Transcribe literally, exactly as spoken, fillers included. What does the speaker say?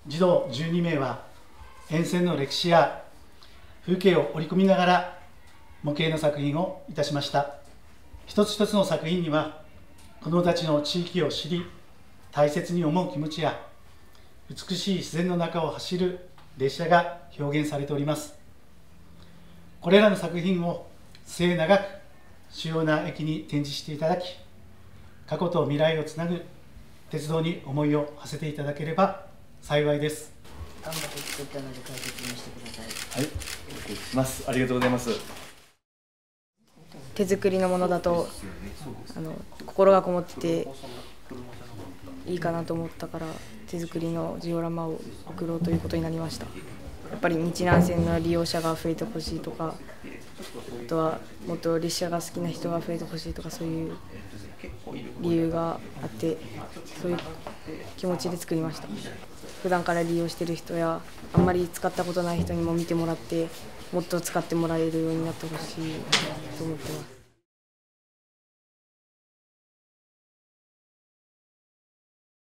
児童じゅうにめいは沿線の歴史や風景を織り込みながら模型の作品をいたしました。一つ一つの作品には子どもたちの地域を知り大切に思う気持ちや美しい自然の中を走る列車が表現されております。これらの作品を末永く主要な駅に展示していただき、過去と未来をつなぐ鉄道に思いを馳せていただければ幸いです。 頑張って作ったので解説にしてください。 はい、お願いします。ありがとうございます。 手作りのものだとあの心がこもってていいかなと思ったから手作りのジオラマを送ろうということになりました。やっぱり日南線の利用者が増えてほしいとか、あとはもっと列車が好きな人が増えてほしいとか、そういう理由があってそういう気持ちで作りました。普段から利用している人やあんまり使ったことない人にも見てもらってもっと使ってもらえるようになってほしいと思ってます。